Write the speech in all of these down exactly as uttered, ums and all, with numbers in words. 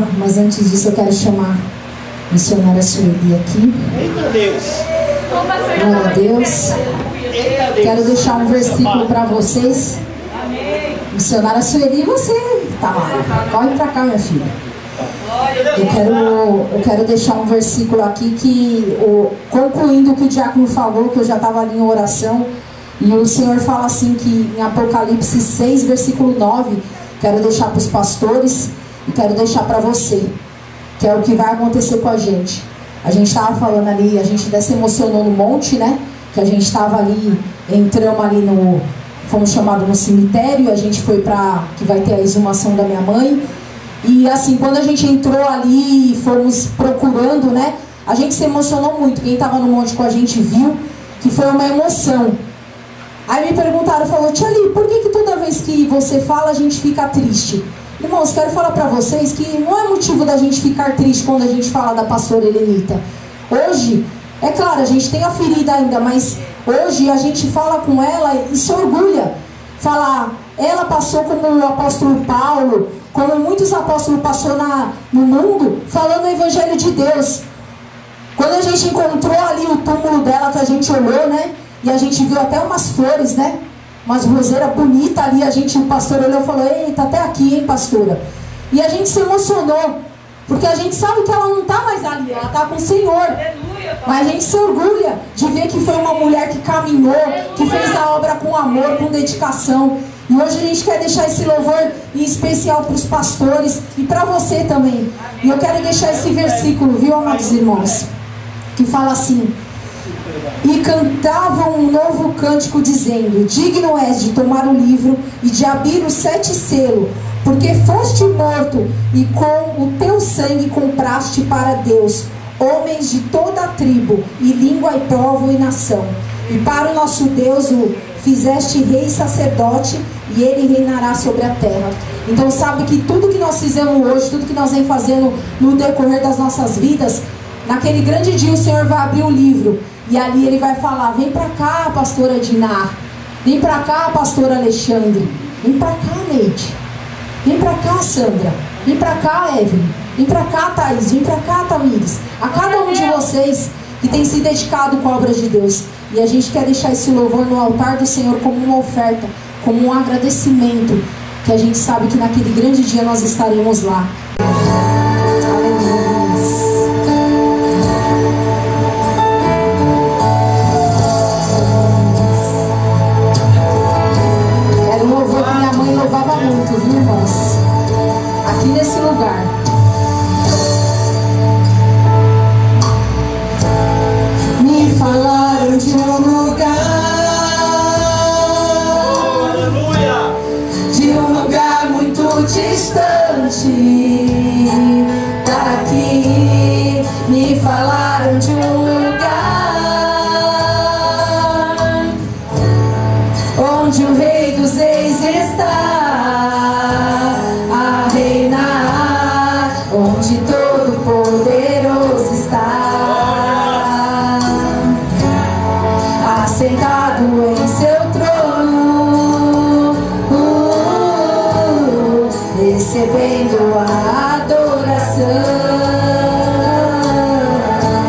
palavra, mas antes disso eu quero chamar a missionária Sueli aqui. Eita Deus! Glória a Deus. Quero deixar um versículo para vocês. Missionária Sueli, você tá lá. Corre pra cá, minha filha. Eu quero, eu quero deixar um versículo aqui que, o, concluindo o que o diácono falou, que eu já estava ali em oração, e o Senhor fala assim que em Apocalipse seis, versículo nove, quero deixar para os pastores e quero deixar para você, que é o que vai acontecer com a gente. A gente estava falando ali, a gente até se emocionou no monte, né? Que a gente estava ali, entramos ali no, fomos chamados no cemitério, a gente foi para, que vai ter a exumação da minha mãe. E assim, quando a gente entrou ali e fomos procurando, né? A gente se emocionou muito. Quem estava no monte com a gente viu que foi uma emoção. Aí me perguntaram, falou, Tia Li, por que que toda vez que você fala a gente fica triste? Irmãos, quero falar para vocês que não é motivo da gente ficar triste quando a gente fala da pastora Helenita. Hoje, é claro, a gente tem a ferida ainda, mas hoje a gente fala com ela e se orgulha. Falar, ela passou como o apóstolo Paulo, como muitos apóstolos passou na, no mundo, falando o evangelho de Deus. Quando a gente encontrou ali o túmulo dela, que a gente olhou, né? E a gente viu até umas flores, né? Umas roseiras bonitas ali, a gente, o pastor olhou e falou, eita, até aqui, hein, pastora? E a gente se emocionou, porque a gente sabe que ela não está mais ali, ela está com o Senhor. Mas a gente se orgulha de ver que foi uma mulher que caminhou, que fez a obra com amor, com dedicação. E hoje a gente quer deixar esse louvor em especial para os pastores e para você também. E eu quero deixar esse versículo, viu, amados irmãos? Que fala assim: e cantavam um novo cântico dizendo, digno és de tomar o livro e de abrir os sete selos, porque foste morto e com o teu sangue compraste para Deus homens de toda a tribo e língua e povo e nação. E para o nosso Deus o fizeste rei e sacerdote, e ele reinará sobre a terra. Então sabe que tudo que nós fizemos hoje, tudo que nós vem fazendo no decorrer das nossas vidas, naquele grande dia o Senhor vai abrir o livro e ali ele vai falar, vem pra cá, pastora Dinar, vem pra cá, pastor Alexandre, vem pra cá, Neide, vem pra cá, Sandra, vem pra cá, Evelyn, vem pra cá, Thaís, vem pra cá, Tamires, a cada um de vocês que tem se dedicado com a obra de Deus. E a gente quer deixar esse louvor no altar do Senhor como uma oferta, como um agradecimento, que a gente sabe que naquele grande dia nós estaremos lá. Era um louvor que minha mãe louvava muito, viu, irmãos? Aqui nesse lugar. Me falaram de um lugar, de um lugar muito distante daqui. Me falaram de um lugar onde o Rei dos Reis está a reinar, onde todo poderoso está sentado em seu trono, uh, recebendo a adoração.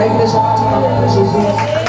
A igreja bate palma para Jesus.